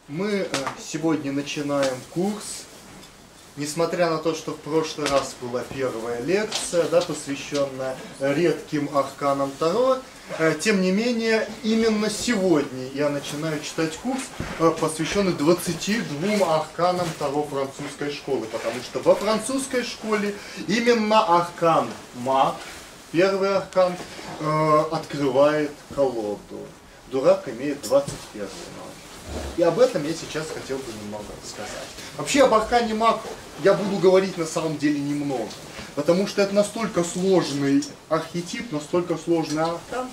Мы сегодня начинаем курс. Несмотря на то, что в прошлый раз была первая лекция, посвященная редким арканам Таро, тем не менее, именно сегодня я начинаю читать курс, посвященный 22 арканам Таро французской школы, потому что во французской школе именно аркан Маг, первый аркан, открывает колоду. Дурак имеет 21 номер. И об этом я сейчас хотел бы немного рассказать. Вообще об аркане Маг я буду говорить на самом деле немного, потому что это настолько сложный архетип, настолько сложный аркан,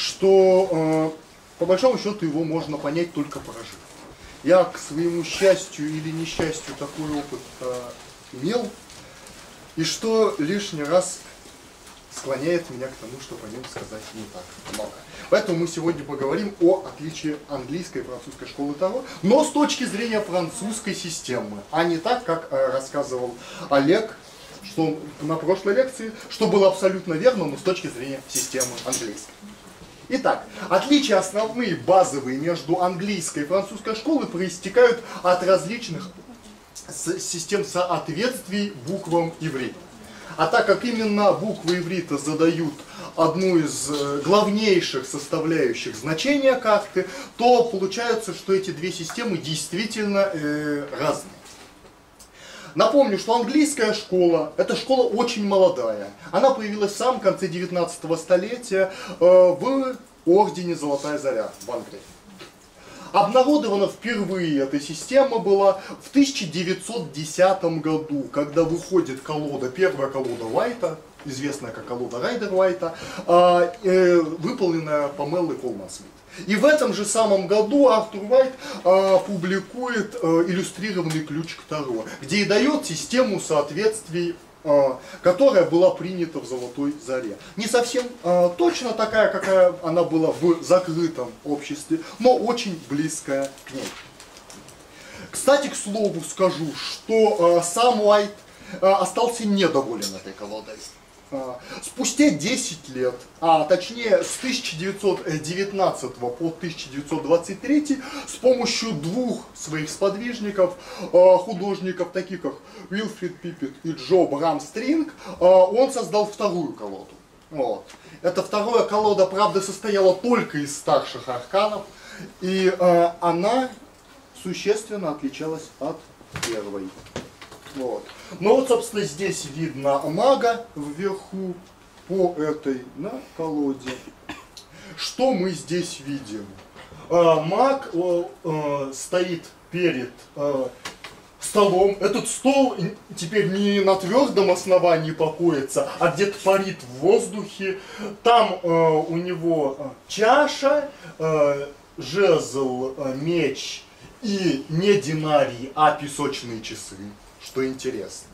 что по большому счету его можно понять только прожив. Я к своему счастью или несчастью такой опыт имел, и что лишний раз склоняет меня к тому, чтобы о нем сказать не так много. Поэтому мы сегодня поговорим о отличии английской и французской школы Таро, но с точки зрения французской системы, а не так, как рассказывал Олег, что на прошлой лекции, что было абсолютно верно, но с точки зрения системы английской. Итак, отличия основные, базовые между английской и французской школой проистекают от различных систем соответствий буквам иврита. А так как именно буквы иврита задают одну из главнейших составляющих значения карты, то получается, что эти две системы действительно разные. Напомню, что английская школа, эта школа очень молодая. Она появилась в самом конце 19 столетия в ордене Золотая Заря в Англии. Обнародована впервые эта система была в 1910 году, когда выходит колода, первая колода Уайта, известная как колода Райдер-Уайта, выполненная Памеллой Колман-Смит. И в этом же самом году Артур Уайт публикует иллюстрированный ключ к Таро, где и дает систему соответствий, которая была принята в Золотой Заре. Не совсем точно такая, какая она была в закрытом обществе, но очень близкая к ней. Кстати, к слову скажу, что сам Уайт остался недоволен этой колодой. Спустя 10 лет, а точнее с 1919 по 1923, с помощью двух своих сподвижников, художников, таких как Уилфрид Пиппет и Джо Брамстринг, он создал вторую колоду. Вот. Эта вторая колода, правда, состояла только из старших арканов, и она существенно отличалась от первой. Вот. Но вот, собственно, здесь видно мага вверху по этой колоде. Что мы здесь видим? Маг стоит перед столом. Этот стол теперь не на твердом основании покоится, а где-то парит в воздухе. Там у него чаша, жезл, меч и не динарий, а песочные часы. Что интересно.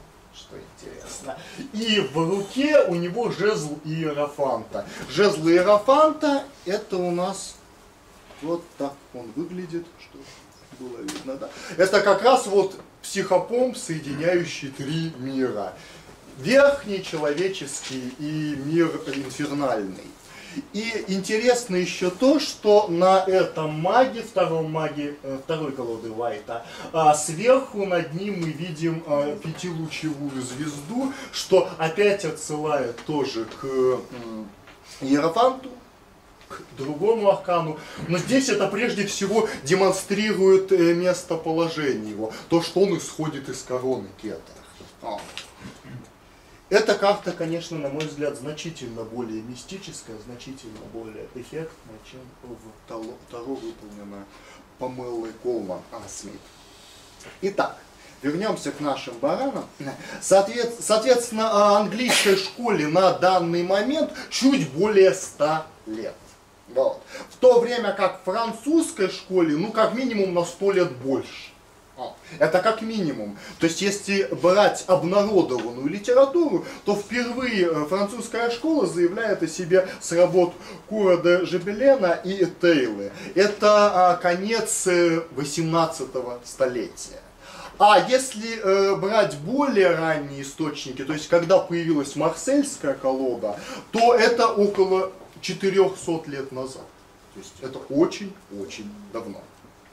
И в руке у него жезл Иерофанта. Жезл Иерофанта — это у нас вот так он выглядит, что было видно, да? Это как раз вот психопомп, соединяющий три мира. Верхний, человеческий и мир инфернальный. И интересно еще то, что на этом маге, второй колоды Уайта, сверху над ним мы видим пятилучевую звезду, что опять отсылает тоже к Иерофанту, к другому аркану. Но здесь это прежде всего демонстрирует местоположение его, то, что он исходит из короны Кетера. Эта карта, конечно, на мой взгляд, значительно более мистическая, значительно более эффектная, чем в Таро, выполненная Памеллой Колман-Смит. Итак, вернемся к нашим баранам. Соответственно, английской школе на данный момент чуть более 100 лет. Вот. В то время как французской школе, как минимум на 100 лет больше. Это как минимум. То есть, если брать обнародованную литературу, то впервые французская школа заявляет о себе с работ Кура де Жебелена и Тейлы. Это конец 18 столетия. А если брать более ранние источники, то есть, когда появилась марсельская колода, то это около 400 лет назад. То есть, это очень-очень давно.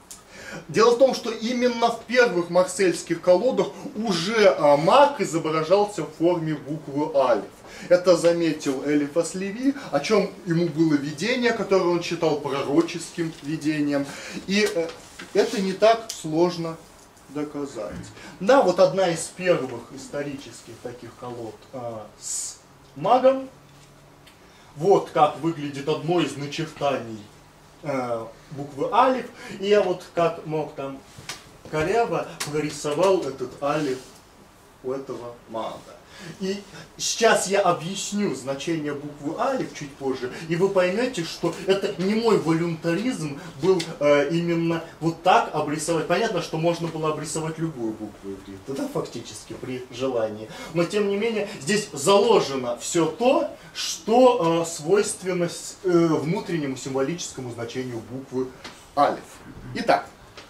Дело в том, что именно в первых марсельских колодах уже маг изображался в форме буквы алиф. Это заметил Элифас Леви, о чем ему было видение, которое он считал пророческим видением. И это не так сложно доказать. Да, вот одна из первых исторических таких колод с магом. Вот как выглядит одно из начертаний буквы алиф. И я вот как мог там коряво прорисовал этот алиф у этого мага. И сейчас я объясню значение буквы алиф чуть позже, и вы поймете, что это не мой волюнтаризм был именно вот так обрисовать. Понятно, что можно было обрисовать любую букву иврита, да, фактически, при желании. Но тем не менее, здесь заложено все то, что свойственно внутреннему символическому значению буквы алиф. Итак.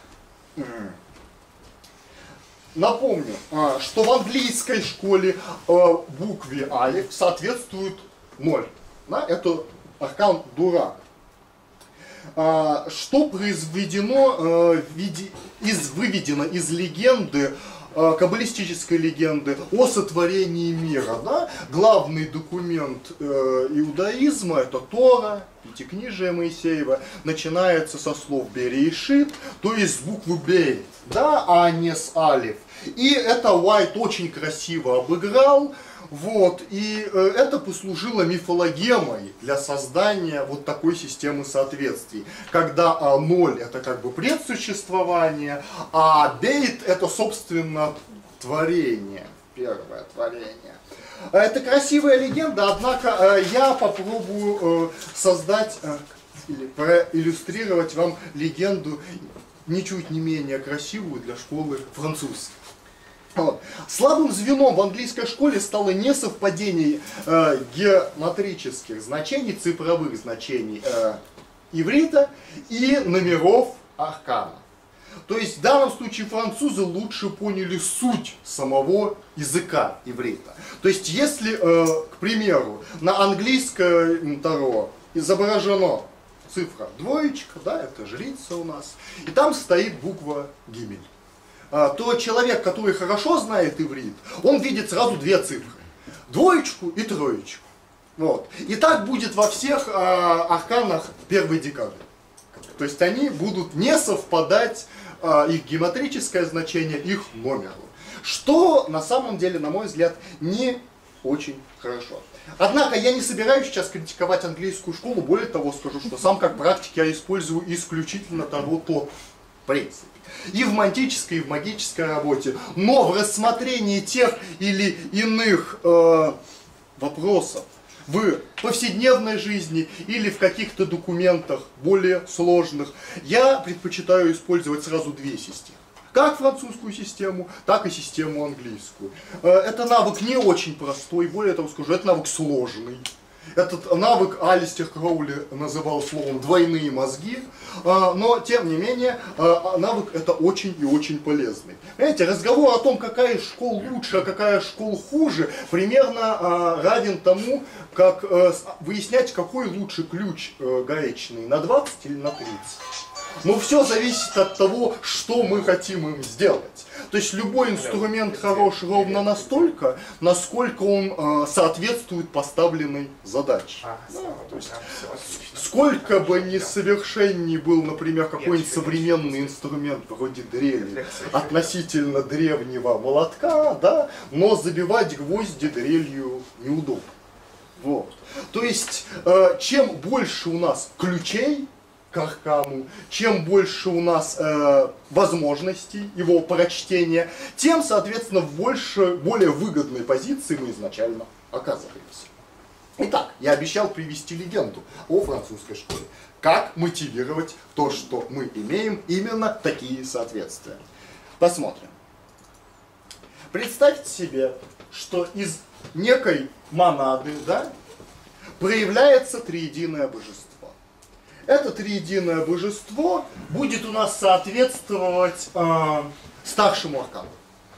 Напомню, что в английской школе букве алиф соответствует 0. Да? Это аркан дурак. Что произведено, выведено из легенды, каббалистической легенды о сотворении мира. Да? Главный документ иудаизма — это Тора, Пятикнижие Моисеева, начинается со слов Берешит, то есть с буквы Бейт, да, а не с алиф. И это Уайт очень красиво обыграл, вот, и это послужило мифологемой для создания вот такой системы соответствий, когда 0 это как бы предсуществование, а Бейт это собственно творение, первое творение. Это красивая легенда, однако я попробую создать или проиллюстрировать вам легенду ничуть не менее красивую для школы французской. Вот. Слабым звеном в английской школе стало несовпадение геометрических значений, цифровых значений иврита и номеров аркана. То есть в данном случае французы лучше поняли суть самого языка иврита. То есть если, к примеру, на английском таро изображена цифра двоечка, да, это жрица у нас, и там стоит буква гимель, то человек, который хорошо знает иврит, он видит сразу две цифры. Двоечку и троечку. Вот. И так будет во всех арканах первой декады. То есть они будут не совпадать, их геометрическое значение, их номеру. Что на самом деле, на мой взгляд, не очень хорошо. Однако я не собираюсь сейчас критиковать английскую школу, более того скажу, что сам как практик я использую исключительно таро тот принцип. И в мантической, и в магической работе. Но в рассмотрении тех или иных вопросов в повседневной жизни или в каких-то документах более сложных, я предпочитаю использовать сразу две системы. Как французскую систему, так и систему английскую. Это навык не очень простой, более того скажу, это навык сложный. Этот навык Алистер Кроули называл словом «двойные мозги», но тем не менее навык это очень и очень полезный. Понимаете, разговор о том, какая из школ лучше, а какая школа хуже, примерно равен тому, как выяснять, какой лучше ключ гаечный, на 20 или на 30. Но все зависит от того, что мы хотим им сделать. То есть любой инструмент хорош ровно настолько, насколько он соответствует поставленной задаче. То есть, сколько бы несовершенней был, например, какой-нибудь современный инструмент вроде дрели относительно древнего молотка, да, но забивать гвозди дрелью неудобно. Вот. То есть, чем больше у нас ключей к аркану, чем больше у нас возможностей его прочтения, тем, соответственно, в более выгодной позиции мы изначально оказываемся. Итак, я обещал привести легенду о французской школе. Как мотивировать то, что мы имеем именно такие соответствия. Посмотрим. Представьте себе, что из некой монады, да, проявляется триединое божество. Это триединое божество будет у нас соответствовать старшему аркану.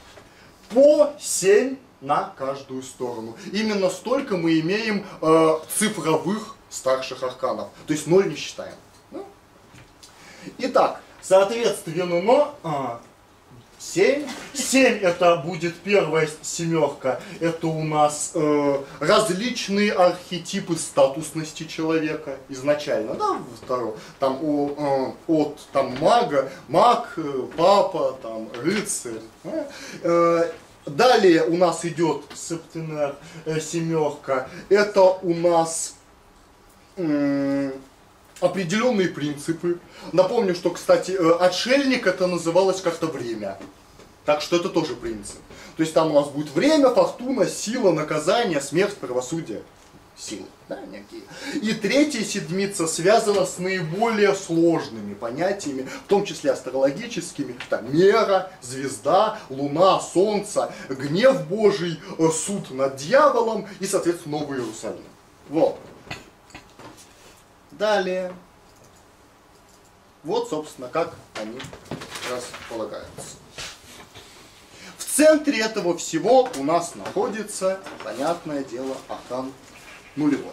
По 7 на каждую сторону. Именно столько мы имеем цифровых старших арканов. То есть 0 не считаем. Итак, Соответственно, 7. 7 это будет первая семерка. Это у нас различные архетипы статусности человека изначально. Да, второй. Там от там, мага, маг, папа, там, рыцарь. Далее у нас идет септенер, семерка. Это у нас определенные принципы. Напомню, что, кстати, отшельник это называлось как-то время. Так что это тоже принцип. То есть там у нас будет время, фортуна, сила, наказание, смерть, правосудие. Силы. Да, некие. И третья седмица связана с наиболее сложными понятиями, в том числе астрологическими. Там, мера, звезда, луна, солнце, гнев Божий, суд над дьяволом и, соответственно, Новый Иерусалим. Вот. Далее. Вот, собственно, как они располагаются. В центре этого всего у нас находится, понятное дело, аркан нулевой.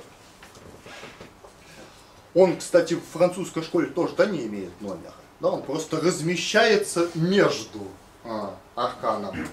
Он, кстати, в французской школе тоже не имеет номера. Да, он просто размещается между арканом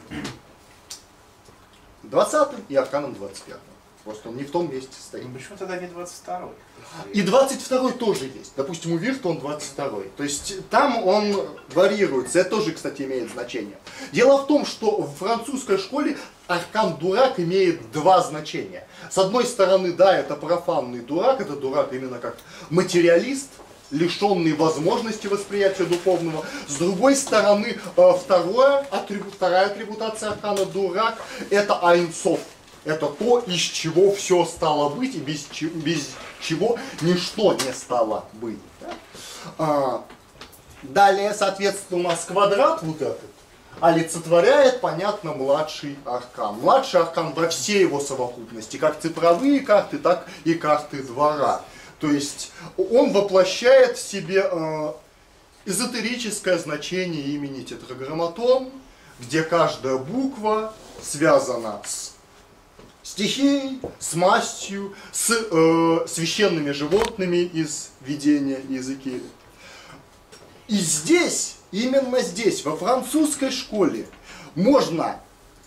20 и арканом 21. Просто он не в том месте стоит. Ну, почему тогда не 22-й? И 22-й тоже есть. Допустим, у Вирта он 22-й. То есть там он варьируется. Это тоже, кстати, имеет значение. Дело в том, что в французской школе аркан дурак имеет два значения. С одной стороны, да, это профанный дурак. Это дурак именно как материалист, лишенный возможности восприятия духовного. С другой стороны, вторая атрибутация аркана дурак – это айнцов. Это то, из чего все стало быть, и без чего ничто не стало быть. Да? Далее, соответственно, у нас квадрат вот этот олицетворяет, понятно, младший аркан. Младший аркан во всей его совокупности, как цифровые карты, так и карты двора. То есть он воплощает в себе эзотерическое значение имени тетраграмматон, где каждая буква связана с стихией, с мастью, с священными животными из видения Иезекииля. И здесь, именно здесь, во французской школе, можно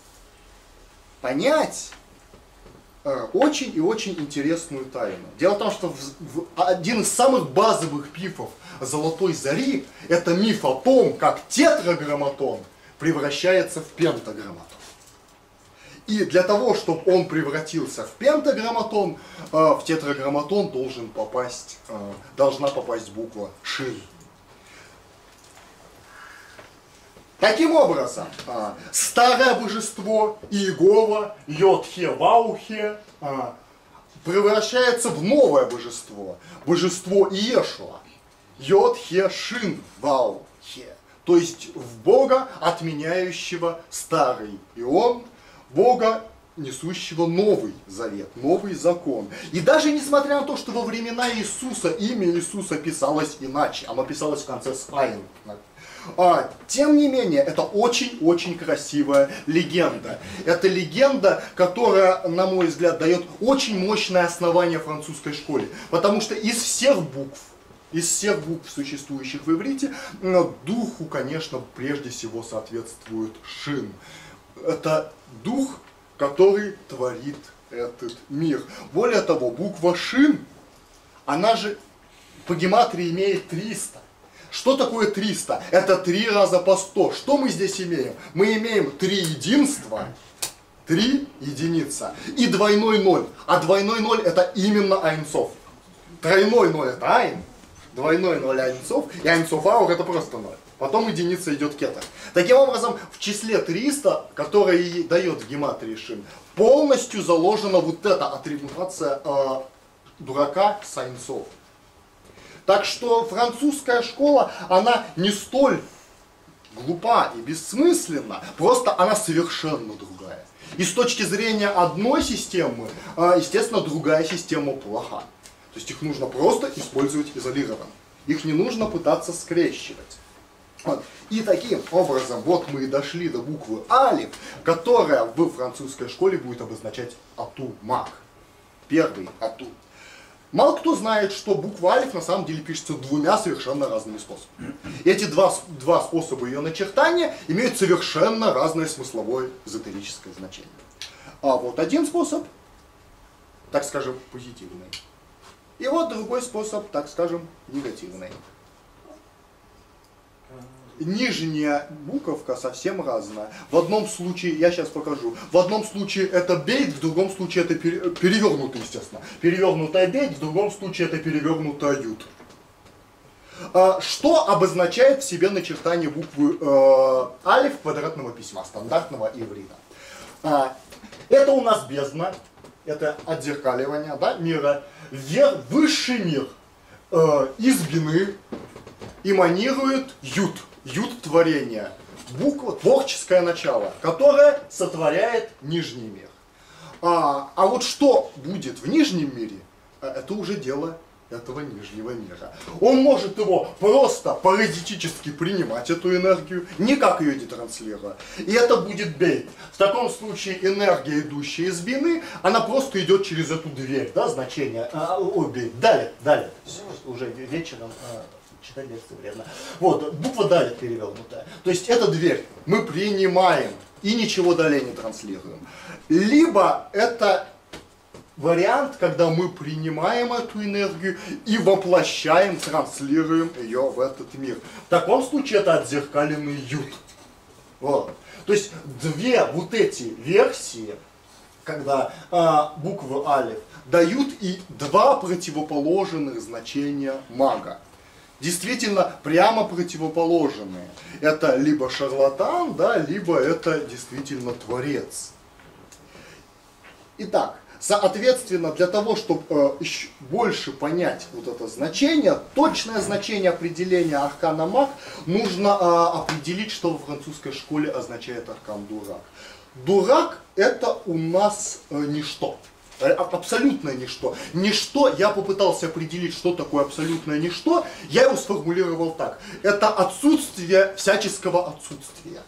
понять очень и очень интересную тайну. Дело в том, что один из самых базовых мифов Золотой Зари – это миф о том, как тетраграмматон превращается в пентаграмматон. И для того, чтобы он превратился в пентаграмматон, в тетраграмматон должна попасть буква Шин. Таким образом, старое божество Иегова, Йод-Хе-Вау-Хе, превращается в новое божество, божество Иешуа, Йод-Хе-Шин-Вау-Хе, то есть в Бога, отменяющего старый ион, Бога, несущего новый завет, новый закон. И даже несмотря на то, что во времена Иисуса имя Иисуса писалось иначе, оно писалось в конце с Айн. Тем не менее, это очень-очень красивая легенда. Это легенда, которая, на мой взгляд, дает очень мощное основание французской школе. Потому что из всех букв, существующих в иврите, духу, конечно, прежде всего соответствует Шин. Это дух, который творит этот мир. Более того, буква Шин, она же по гематрии имеет 300. Что такое 300? Это 3 раза по 100. Что мы здесь имеем? Мы имеем 3 единства, 3 единица и двойной 0. А двойной 0 это именно айнцов. Тройной 0 это айн, двойной 0 айнцов, и айнцов аур это просто 0. Потом единица идет кетер. Таким образом, в числе 300, которое и дает в гематрии Шин, полностью заложена вот эта атрибутация дурака с айнцов. Так что французская школа, она не столь глупа и бессмысленна, просто она совершенно другая. И с точки зрения одной системы, естественно, другая система плоха. То есть их нужно просто использовать изолированно. Их не нужно пытаться скрещивать. Вот. И таким образом, вот мы и дошли до буквы Алиф, которая в французской школе будет обозначать Ату, маг. Первый Ату. Мало кто знает, что буква алиф на самом деле пишется двумя совершенно разными способами. Эти два способа ее начертания имеют совершенно разное смысловое эзотерическое значение. А вот один способ, так скажем, позитивный. И вот другой способ, так скажем, негативный. Нижняя буковка совсем разная. В одном случае, я сейчас покажу, в одном случае это бейт, в другом случае это перевернутый, естественно. Перевернутая бейт, в другом случае это перевернутая ют. Что обозначает в себе начертание буквы алиф квадратного письма, стандартного иврита? Это у нас бездна, это отзеркаливание, да, мира. Высший мир из бины эманирует ют. Ют творения, буква, творческое начало, которое сотворяет нижний мир. А вот что будет в нижнем мире, это уже дело этого нижнего мира. Он может его просто паразитически принимать, эту энергию, никак ее не транслируя. И это будет бейт. В таком случае энергия, идущая из бины, она просто идет через эту дверь, да, значение. Бейт. Далее. Уже вечером. Читать лекции вредно. Вот, буква далее перевернутая. То есть это дверь. Мы принимаем и ничего далее не транслируем. Либо это вариант, когда мы принимаем эту энергию и воплощаем, транслируем ее в этот мир. В таком случае это отзеркаленный ют. Вот. То есть две вот эти версии, когда буквы алиф, дают и два противоположных значения мага. Действительно прямо противоположные. Это либо шарлатан, да, либо это действительно творец. Итак, соответственно, для того, чтобы еще больше понять вот это значение, точное значение определения аркана маг, нужно определить, что во французской школе означает аркан дурак. Дурак это у нас ничто. Абсолютное ничто. Ничто, я попытался определить, что такое абсолютное ничто, я его сформулировал так. Это отсутствие всяческого отсутствия.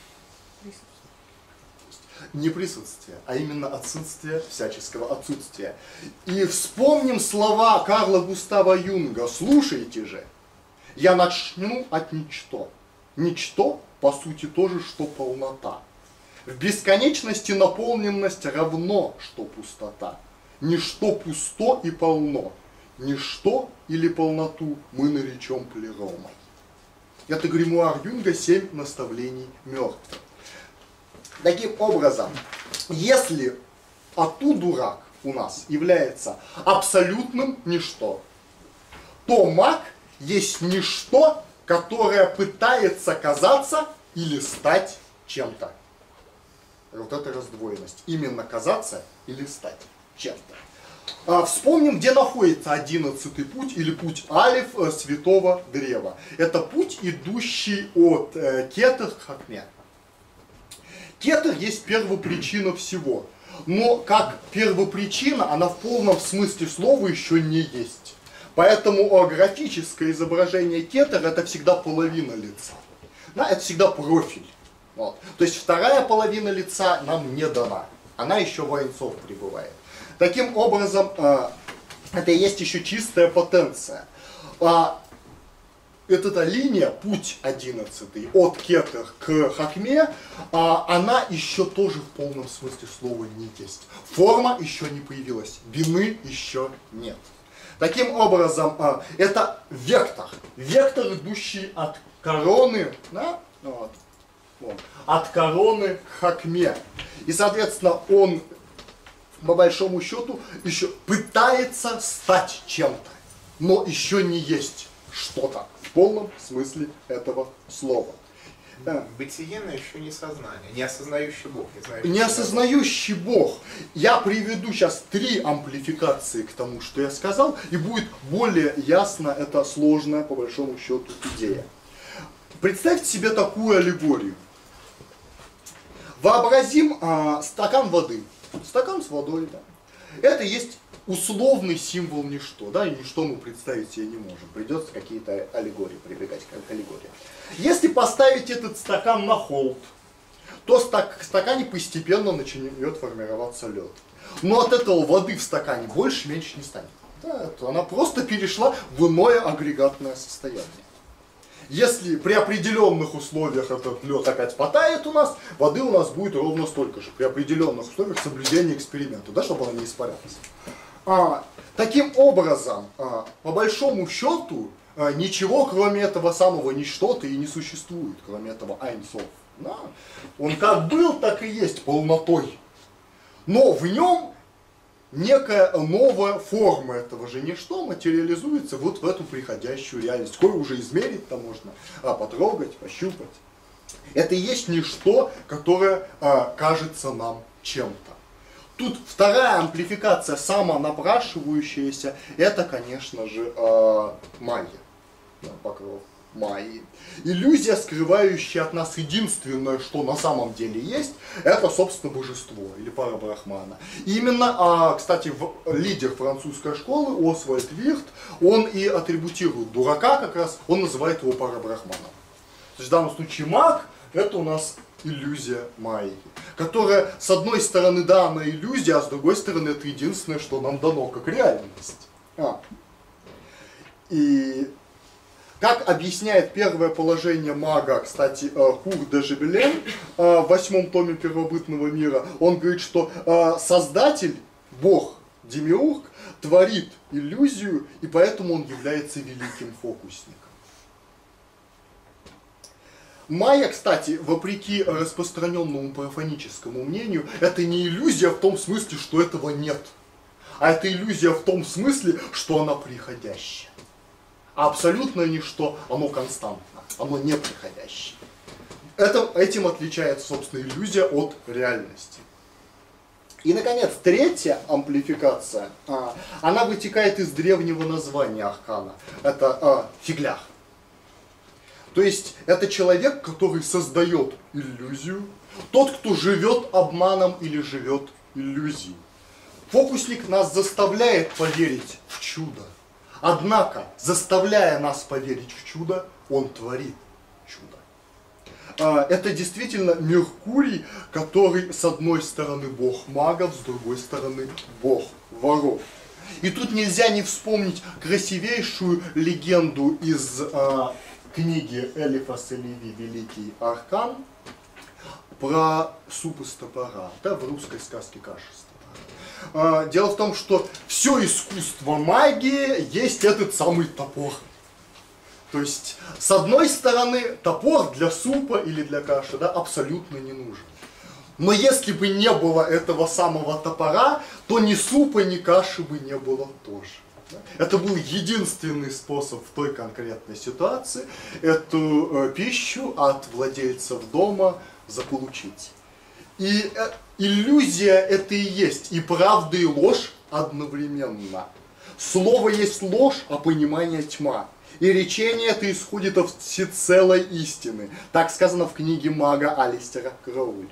Не присутствие, а именно отсутствие всяческого отсутствия. И вспомним слова Карла Густава Юнга. Слушайте же. Я начну от ничто. Ничто, по сути, тоже, что полнота. В бесконечности наполненность равно, что пустота. Ничто пусто и полно. Ничто или полноту мы наречем плеромой. Это гримуар Юнга «7 наставлений мертвых». Таким образом, если ату дурак у нас является абсолютным ничто, то маг есть ничто, которое пытается казаться или стать чем-то. Вот это раздвоенность. Именно казаться или стать чем-то. Вспомним, где находится 11-й путь или путь алиф святого древа. Это путь, идущий от Кетер к Хакме. Кетер есть первопричина всего. Но как первопричина, она в полном смысле слова еще не есть. Поэтому графическое изображение Кетер это всегда половина лица. Да, это всегда профиль. Вот. То есть вторая половина лица нам не дана. Она еще воинцов пребывает. Таким образом, это и есть еще чистая потенция. Эта линия, путь 11 от Кетер к Хакме, она еще тоже в полном смысле слова не есть. Форма еще не появилась, бины еще нет. Таким образом, это вектор. Вектор, идущий от короны, да? Вот. От короны к Хакме. И, соответственно, он, по большому счету, еще пытается стать чем-то, но еще не есть что-то в полном смысле этого слова. Бытие, но еще не сознание, не осознающий Бог. Не осознающий Бог. Я приведу сейчас 3 амплификации к тому, что я сказал, и будет более ясно эта сложная, по большому счету, идея. Представьте себе такую аллегорию. Вообразим стакан воды. Стакан с водой, да. Это есть условный символ ничто, да, и ничто мы представить себе не можем. Придется какие-то аллегории прибегать к аллегории. Если поставить этот стакан на холод, то в стакане постепенно начнет формироваться лед. Но от этого воды в стакане больше-меньше не станет. Да, то она просто перешла в иное агрегатное состояние. Если при определенных условиях этот лед опять потает у нас, воды у нас будет ровно столько же, при определенных условиях соблюдения эксперимента, да, чтобы она не испарялась. Таким образом, по большому счету, ничего кроме этого самого ничто-то и не существует, кроме этого Ein-Sof. Да? Он как был, так и есть полнотой. Но в нем некая новая форма этого же ничто материализуется вот в эту приходящую реальность, кое уже измерить-то можно, потрогать, пощупать. Это и есть ничто, которое кажется нам чем-то. Тут вторая амплификация, самонапрашивающаяся, это, конечно же, майя, покров майи. Иллюзия, скрывающая от нас единственное, что на самом деле есть, это, собственно, божество или парабрахмана. Именно, кстати, лидер французской школы Освальд Вирт, он и атрибутирует дурака как раз, он называет его парабрахманом. То есть в данном случае маг, это у нас иллюзия майи, которая, с одной стороны, да, она иллюзия, а с другой стороны, это единственное, что нам дано как реальность. И как объясняет первое положение мага, кстати, Кур де Жебелен в 8 томе первобытного мира, он говорит, что Создатель, Бог, Демиург, творит иллюзию, и поэтому он является великим фокусником. Майя, кстати, вопреки распространенному парафоническому мнению, это не иллюзия в том смысле, что этого нет, а это иллюзия в том смысле, что она приходящая. А абсолютное ничто, оно константно, оно неприходящее. Этим отличается, собственно, иллюзия от реальности. И, наконец, третья амплификация, она вытекает из древнего названия аркана. Это фигляр. То есть, это человек, который создает иллюзию, тот, кто живет обманом или живет иллюзией. Фокусник нас заставляет поверить в чудо. Однако, заставляя нас поверить в чудо, он творит чудо. Это действительно Меркурий, который с одной стороны бог магов, с другой стороны бог воров. И тут нельзя не вспомнить красивейшую легенду из книги Элифас и Леви «Великий Аркан» про суп из топора, да, в русской сказке «Каша из топора». Дело в том, что все искусство магии есть этот самый топор. То есть, с одной стороны, топор для супа или для каши, да, абсолютно не нужен. Но если бы не было этого самого топора, то ни супа, ни каши бы не было тоже. Это был единственный способ в той конкретной ситуации эту пищу от владельцев дома заполучить. И иллюзия это и есть и правда, и ложь одновременно. Слово есть ложь, а понимание тьма. И речение это исходит от всецелой истины. Так сказано в книге мага Алистера Краули.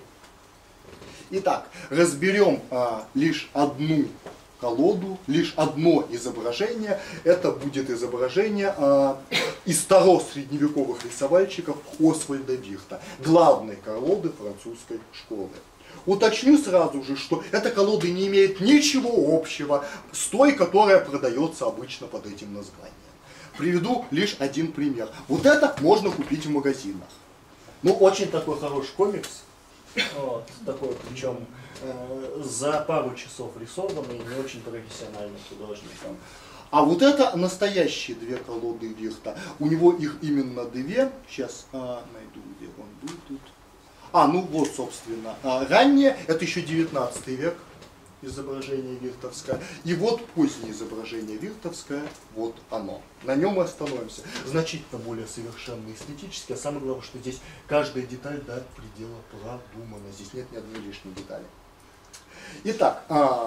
Итак, разберем лишь одну колоду, лишь одно изображение. Это будет изображение из старосредневековых рисовальщиков Освальда Вирта, главной колоды французской школы. Уточню сразу же, что эта колода не имеет ничего общего с той, которая продается обычно под этим названием. Приведу лишь один пример. Вот это можно купить в магазинах. Ну, очень такой хороший комикс. Вот, такой, причем за пару часов рисованный, не очень профессиональным художником. А вот это настоящие две колоды Вирта. У него их именно две. Сейчас найду, где он был тут. Ну вот, собственно, раннее, это еще 19 век, изображение виртовское. И вот позднее изображение виртовское, вот оно. На нем мы остановимся. Значительно более совершенно эстетически, а самое главное, что здесь каждая деталь до предела продумана. Здесь нет ни одной лишней детали. Итак,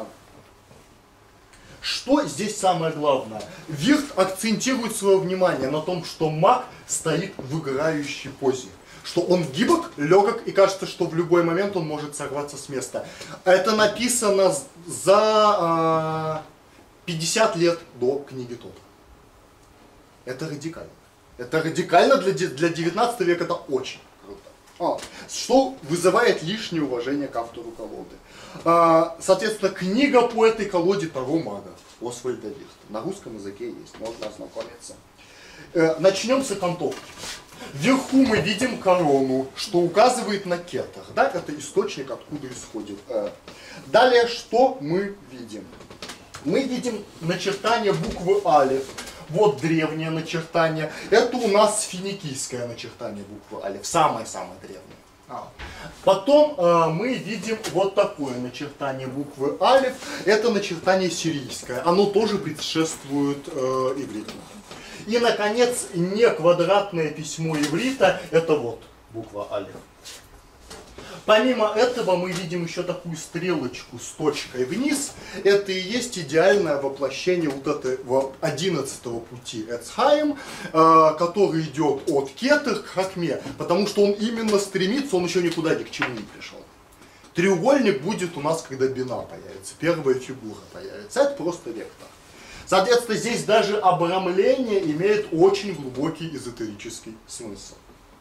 что здесь самое главное? Вирт акцентирует свое внимание на том, что маг стоит в играющей позе. Что он гибок, легок и кажется, что в любой момент он может сорваться с места. Это написано за 50 лет до книги Тота. Это радикально. Это радикально для 19 века, это очень круто. Что вызывает лишнее уважение к автору колоды. Соответственно, книга по этой колоде Таро мага Освальда Вихта. На русском языке есть, можно ознакомиться. Начнем с окантовки. Вверху мы видим корону, что указывает на кетер. Да? Это источник, откуда исходит. Далее, что мы видим? Мы видим начертание буквы Алеф. Вот древнее начертание. Это у нас финикийское начертание буквы Алеф. Самое-самое древнее. Потом мы видим вот такое начертание буквы Алеф. Это начертание сирийское. Оно тоже предшествует ивриту. И, наконец, не квадратное письмо иврита. Это вот буква Алеф. Помимо этого мы видим еще такую стрелочку с точкой вниз. Это и есть идеальное воплощение вот этого 11-го пути Эцхаим, который идет от Кетер к Хакме, потому что он именно стремится, он еще никуда ни к чему не пришел. Треугольник будет у нас, когда бина появится, первая фигура появится. Это просто вектор. Соответственно, здесь даже обрамление имеет очень глубокий эзотерический смысл.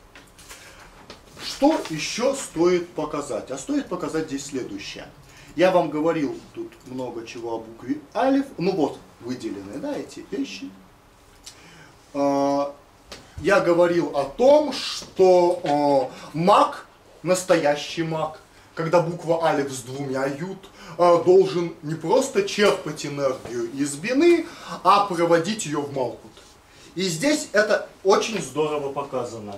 Что еще стоит показать? А стоит показать здесь следующее. Я вам говорил тут много чего о букве Алеф. Ну вот, выделены, да, эти вещи. Я говорил о том, что маг, настоящий маг, когда буква Алеф с двумя ют, должен не просто черпать энергию из бины, а проводить ее в Малкут. И здесь это очень здорово показано.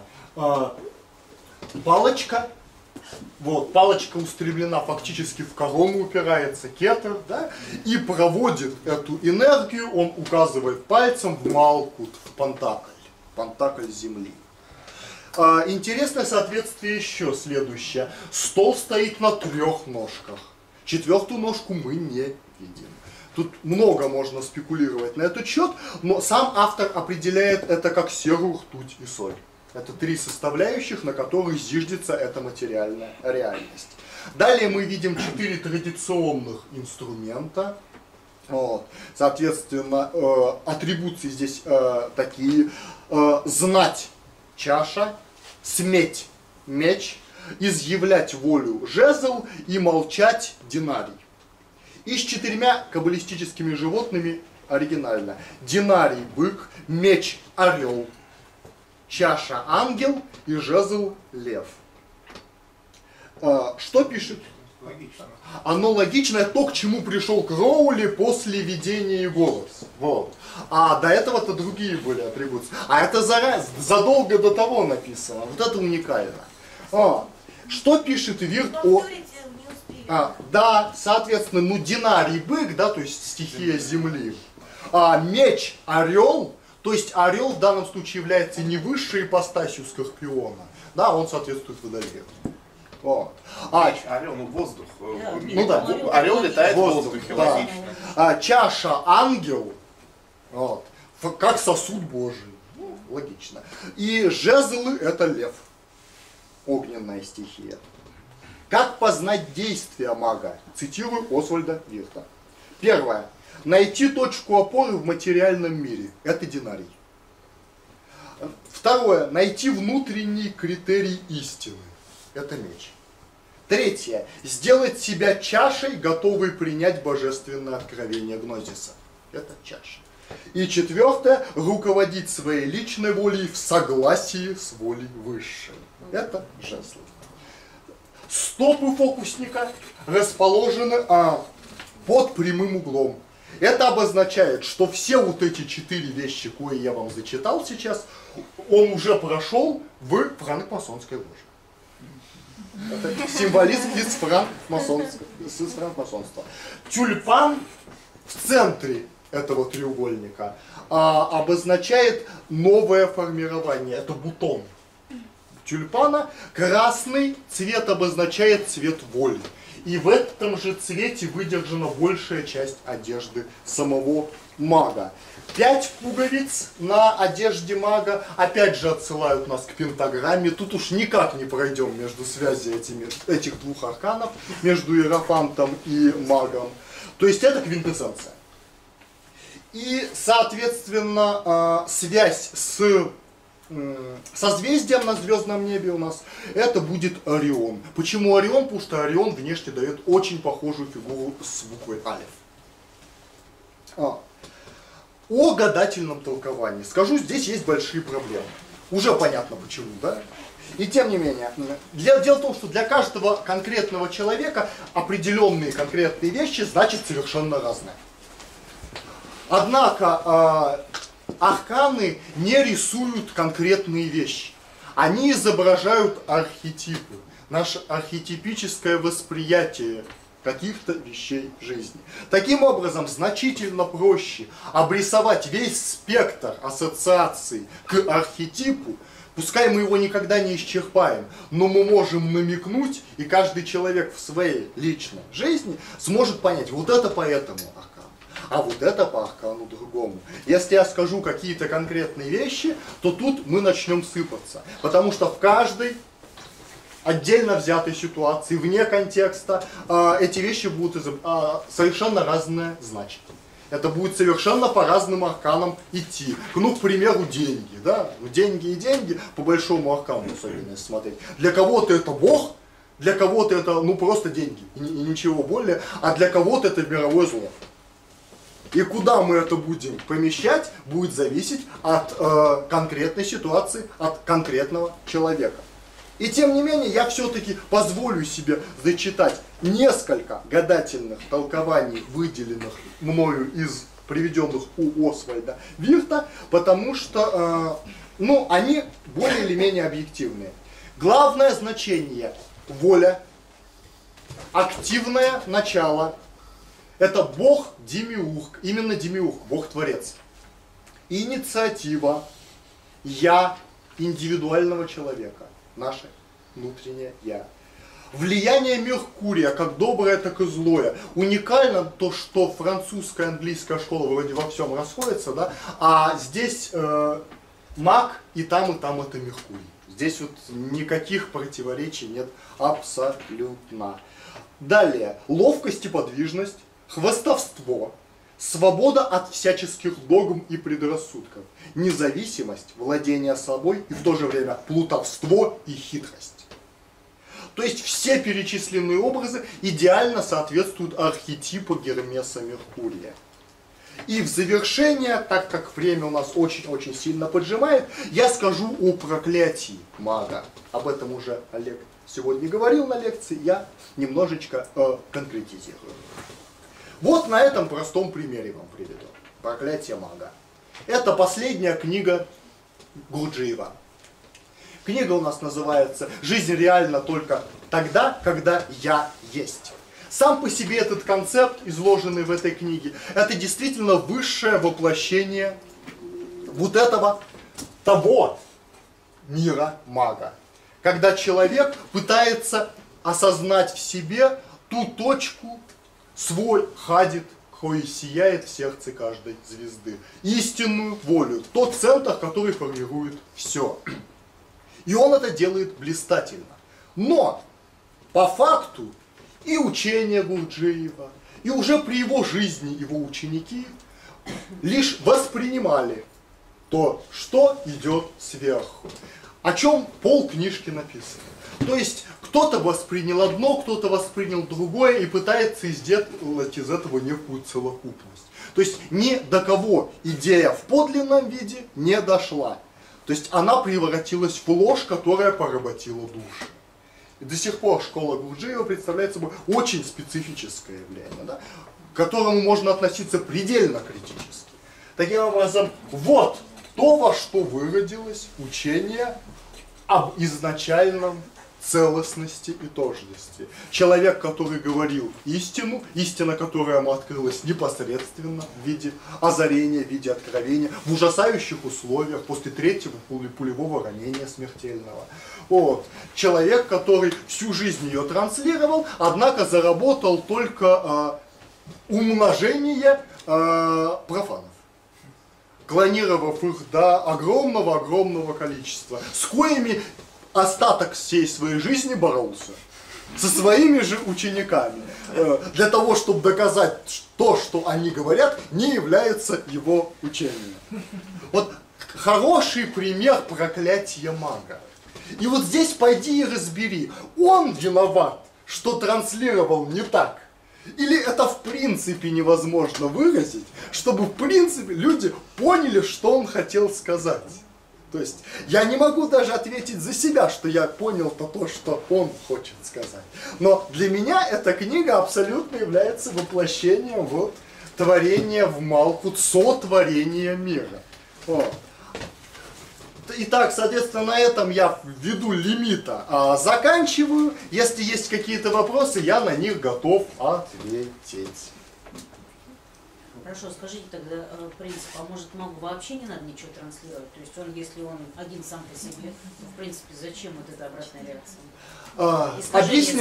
Палочка, вот, палочка устремлена фактически в корону, упирается кетер, да, и проводит эту энергию, он указывает пальцем в Малкут, в Пантакль земли. Интересное соответствие еще следующее. Стол стоит на 3 ножках. 4-ю ножку мы не видим. Тут много можно спекулировать на этот счет, но сам автор определяет это как серу, ртуть и соль. Это 3 составляющих, на которых зиждется эта материальная реальность. Далее мы видим 4 традиционных инструмента. Вот. Соответственно, атрибуции здесь такие. Знать — чаша, сметь — меч, изъявлять волю — жезл и молчать — динарий. И с 4 каббалистическими животными оригинально. Динарий — бык, меч — орел, чаша — ангел и жезл — лев. Что пишет? Логично. Оно логичное, то, к чему пришел Кроули после видения и голос. Вот. А до этого-то другие были атрибуты. А это задолго до того написано. Вот это уникально. Что пишет Вирт о... да, соответственно, ну динарий бык, да, то есть стихия земли. Меч — орел. То есть орел в данном случае является не высшей ипостасью Скорпиона, да, он соответствует Водолею. Вот. Орел, ну воздух. Да, ну да, орел летает в воздухе, да. логично. Чаша — ангел, вот, как сосуд Божий, ну, логично. И жезлы — это лев, огненная стихия. Как познать действия мага? Цитирую Освальда Вихта. Первое. Найти точку опоры в материальном мире. Это динарий. Второе. Найти внутренний критерий истины. Это меч. Третье. Сделать себя чашей, готовой принять божественное откровение гнозиса. Это чаша. И четвертое. Руководить своей личной волей в согласии с волей высшей. Это жезл. Стопы фокусника расположены под прямым углом. Это обозначает, что все вот эти 4 вещи, кои я вам зачитал сейчас, он уже прошел в франкмасонской ложе. Это символизм из франкмасонства. Тюльпан в центре этого треугольника обозначает новое формирование. Это бутон тюльпана. Красный цвет обозначает цвет воли. И в этом же цвете выдержана большая часть одежды самого мага. 5 пуговиц на одежде мага опять же отсылают нас к пентаграмме. Тут уж никак не пройдем между связью этих 2 арканов, между иерофантом и магом. То есть это квинтэссенция. И, соответственно, связь с созвездием на звездном небе у нас это будет Орион. Почему Орион? Потому что Орион внешне дает очень похожую фигуру с буквой Алеф. О гадательном толковании. Скажу, здесь есть большие проблемы. Уже понятно почему, да? И тем не менее, дело в том, что для каждого конкретного человека определенные конкретные вещи значат совершенно разные. Однако арканы не рисуют конкретные вещи. Они изображают архетипы, наше архетипическое восприятие каких-то вещей жизни. Таким образом, значительно проще обрисовать весь спектр ассоциаций к архетипу. Пускай мы его никогда не исчерпаем, но мы можем намекнуть, и каждый человек в своей личной жизни сможет понять, вот это по этому аркану, а вот это по аркану другому. Если я скажу какие-то конкретные вещи, то тут мы начнем сыпаться, потому что в каждой отдельно взятой ситуации, вне контекста, эти вещи будут совершенно разное значить. Это будет совершенно по разным арканам идти. Ну, к примеру, деньги. Да? Деньги и деньги, по большому аркану, особенно если смотреть. Для кого-то это Бог, для кого-то это просто деньги и ничего более, а для кого-то это мировое зло. И куда мы это будем помещать, будет зависеть от конкретной ситуации, от конкретного человека. И тем не менее, я все-таки позволю себе зачитать несколько гадательных толкований, выделенных мною из приведенных у Освальда Вирта, потому что они более или менее объективные. Главное значение – воля, активное начало – это Бог-демиург, именно демиург, Бог-творец. Инициатива, я индивидуального человека. Наше внутреннее я. Влияние Меркурия, как доброе, так и злое. Уникально то, что французская, английская школа вроде во всем расходится, да? А здесь маг и там это Меркурий. Здесь вот никаких противоречий нет абсолютно. Далее, ловкость и подвижность, хвастовство, свобода от всяческих догм и предрассудков, независимость, владение собой и в то же время плутовство и хитрость. То есть все перечисленные образы идеально соответствуют архетипу Гермеса Меркурия. И в завершение, так как время у нас очень-очень сильно поджимает, я скажу о проклятии мага. Об этом уже Олег сегодня говорил на лекции, я немножечко конкретизирую. Вот на этом простом примере вам приведу. «Проклятие мага». Это последняя книга Гурджиева. Книга у нас называется «Жизнь реальна только тогда, когда я есть». Сам по себе этот концепт, изложенный в этой книге, это действительно высшее воплощение вот этого, того мира мага. Когда человек пытается осознать в себе ту точку, свой хадит, кой сияет в сердце каждой звезды. Истинную волю, тот центр, который формирует все. И он это делает блистательно. Но по факту и учение Гурджиева, и уже при его жизни его ученики лишь воспринимали то, что идет сверху. О чем полкнижки написано. То есть кто-то воспринял одно, кто-то воспринял другое и пытается сделать из этого некую целокупность. То есть ни до кого идея в подлинном виде не дошла. То есть она превратилась в ложь, которая поработила души. И до сих пор школа Гурджиева представляет собой очень специфическое явление, да, к которому можно относиться предельно критически. Таким образом, вот то, во что выродилось учение об изначальном целостности и тождестве. Человек, который говорил истину, истина, которая ему открылась непосредственно в виде озарения, в виде откровения, в ужасающих условиях, после третьего пулевого ранения смертельного. Вот. Человек, который всю жизнь ее транслировал, однако заработал только умножение профанов, клонировав их до огромного количества, с коими остаток всей своей жизни боролся со своими же учениками, для того, чтобы доказать то, что они говорят, не является его учением. Вот хороший пример проклятия мага. И вот здесь пойди и разбери, он виноват, что транслировал не так. Или это в принципе невозможно выразить, чтобы в принципе люди поняли, что он хотел сказать. То есть я не могу даже ответить за себя, что я понял-то то, что он хочет сказать. Но для меня эта книга абсолютно является воплощением вот творения в Малкут, сотворения мира. Вот. Итак, соответственно, на этом я ввиду лимита заканчиваю. Если есть какие-то вопросы, я на них готов ответить. Хорошо, скажите тогда принцип, а может магу вообще не надо ничего транслировать? То есть он, если он один сам по себе, то, в принципе, зачем вот эта обратная реакция?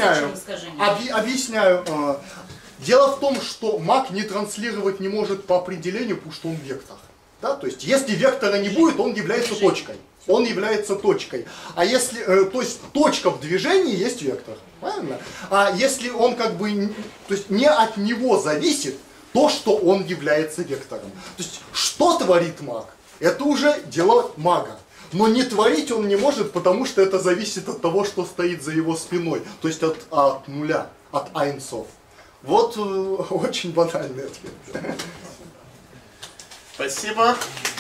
Объясняю. Дело в том, что маг не транслировать не может по определению, потому что он вектор. Да? То есть, если вектора не будет, он является точкой. Он является точкой. А если, то есть, точка в движении есть вектор. Правильно? А если он как бы, то есть, не от него зависит то, что он является вектором. То есть, что творит маг? Это уже дело мага. Но не творить он не может, потому что это зависит от того, что стоит за его спиной. То есть, от нуля, от айнсов. Вот очень банальный ответ. Спасибо.